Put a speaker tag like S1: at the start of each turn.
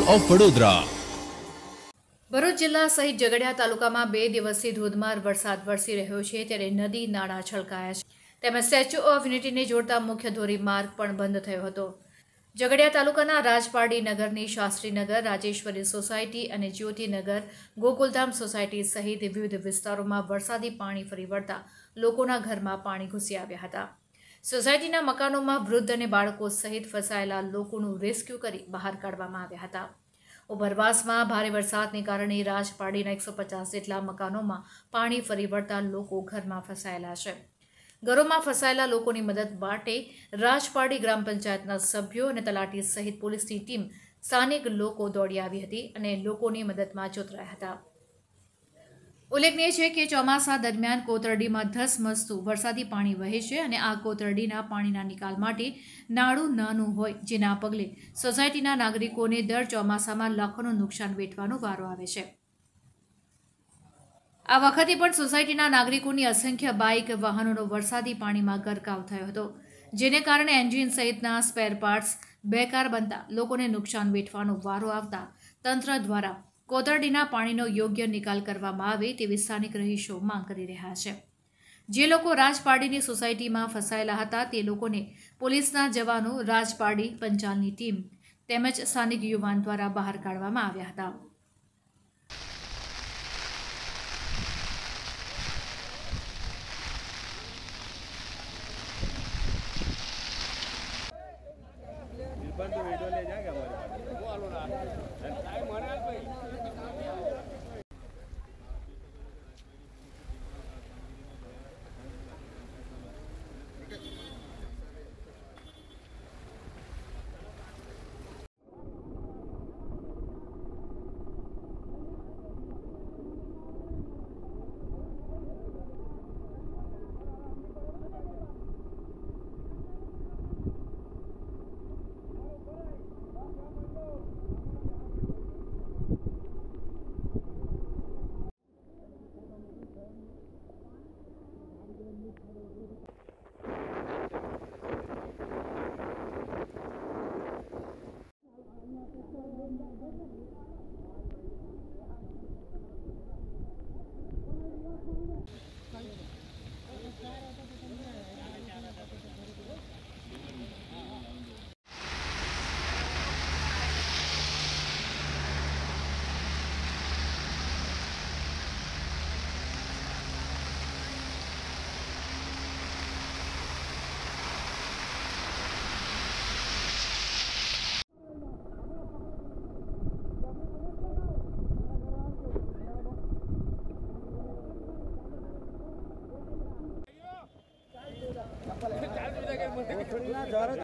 S1: Of Vadodara.
S2: Bharuch જિલ્લા સહિત ઝઘડિયા તાલુકામાં 2 દિવસથી ધોધમાર વરસાદ વરસી રહ્યો છે, ત્યારે નદી નાળા છલકાયા છે, તેમજ સ્ટેચ્યુ ઓફ યુનિટીને જોડતા મુખ્ય ધોરીમાર્ગ પણ બંધ થયો હતો। ઝઘડિયા તાલુકાના રાજપારડી નગરની શાસ્ત્રીનગર, રાજેશ્વરી સોસાયટી અને જ્યોતિનગર, ગોકુલધામ સોસાયટી સહિત વિવિધ વિસ્તારોમાં વરસાદી પાણી ફરી વળતા લોકોના ઘરમાં પાણી ઘૂસી આવ્યા હતા। સોસાયટીના મકાનોમાં વૃદ્ધ અને બાળકો સહિત ફસાયેલા લોકોનું રેસ્ક્યુ કરી બહાર કાઢવામાં આવ્યા હતા। ઉપરવાસમાં ભારે વરસાદને કારણે રાજપારડીના 150 જેટલા મકાનોમાં પાણી ફરી વળતા લોકો ઘરમાં ફસાયેલા છે। ઘરોમાં ફસાયેલા લોકોની મદદ માટે રાજપારડી ગ્રામ પંચાયતના સભ્યો અને તલાટી સહિત પોલીસની ટીમ સ્થાનિક લોકો દોડી આવી હતી અને લોકોની મદદમાં જોતરાયા હતા। ઉલ્લેખનીય છે કે ચોમાસા દરમિયાન કોતરડીમાં ધસમસતું વરસાદી પાણી વહે છે અને આ કોતરડીના પાણીના નિકાલ માટે નાળું નાનું હોય, જેના પગલે સોસાયટીના નાગરિકોને દર ચોમાસામાં લાખોનું નુકસાન વેઠવાનો વારો આવે છે। આ વખતે પણ સોસાયટીના નાગરિકોની અસંખ્ય બાઇક વાહનોનો વરસાદી પાણીમાં ગરકાવ થયો હતો, જેને કારણે એન્જિન સહિતના સ્પેર પાર્ટ્સ બેકાર બનતા લોકોને નુકસાન વેઠવાનો વારો આવતા તંત્ર દ્વારા કોતરડીના પાણીનો યોગ્ય નિકાલ કરવામાં આવે તેવી સ્થાનિક રહીશો માંગ કરી રહ્યા છે। જે લોકો રાજપારડીની સોસાયટીમાં ફસાયેલા હતા તે લોકોને પોલીસના જવાનો, રાજપારડી પંચાલની ટીમ તેમજ સ્થાનિક યુવાન દ્વારા બહાર કાઢવામાં આવ્યા હતા।